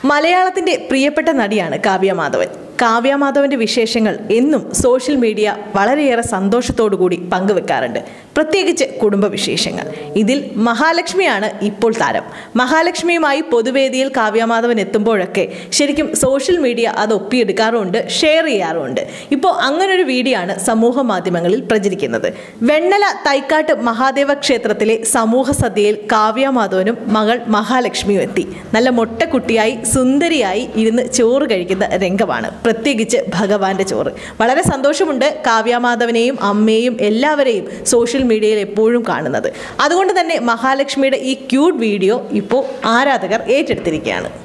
മലയാളത്തിന്റെ പ്രിയപ്പെട്ട നടിയാണ് കാവ്യ മാധവൻ. കാവ്യ മാധവന്റെ വിശേഷങ്ങൾ എന്നും സോഷ്യൽ മീഡിയ വളരെയേറെ സന്തോഷത്തോടു കൂടി പങ്കുവെക്കാറുണ്ട്, പ്രത്യേകിച്ച് കുടുംബ വിശേഷങ്ങൾ. ഇതിൽ മഹാലക്ഷ്മിയാണ് ഇപ്പോൾ താരം. മഹാലക്ഷ്മിയുമായി പൊതുവേദിയിൽ കാവ്യ മാധവൻ എത്തുമ്പോഴൊക്കെ ശരിക്കും സോഷ്യൽ മീഡിയ അത് ഒപ്പിയെടുക്കാറുമുണ്ട്, ഷെയർ ചെയ്യാറുമുണ്ട്. ഇപ്പോൾ അങ്ങനൊരു വീഡിയോ ആണ് സമൂഹ മാധ്യമങ്ങളിൽ പ്രചരിക്കുന്നത്. വെണ്ണല തൈക്കാട്ട് മഹാദേവ ക്ഷേത്രത്തിലെ സമൂഹ സദ്യയിൽ കാവ്യ മാധവനും മകൾ മഹാലക്ഷ്മിയും എത്തി. നല്ല മൊട്ടക്കുട്ടിയായി സുന്ദരിയായി ഇരുന്ന് ചോറ് കഴിക്കുന്ന രംഗമാണ്, പ്രത്യേകിച്ച് ഭഗവാന്റെ ചോറ്. വളരെ സന്തോഷമുണ്ട് കാവ്യ മാധവനെയും അമ്മയെയും എല്ലാവരെയും സോഷ്യൽ മീഡിയയിൽ എപ്പോഴും കാണുന്നത്. അതുകൊണ്ട് തന്നെ മഹാലക്ഷ്മിയുടെ ഈ ക്യൂട്ട് വീഡിയോ ഇപ്പോൾ ആരാധകർ ഏറ്റെടുത്തിരിക്കുകയാണ്.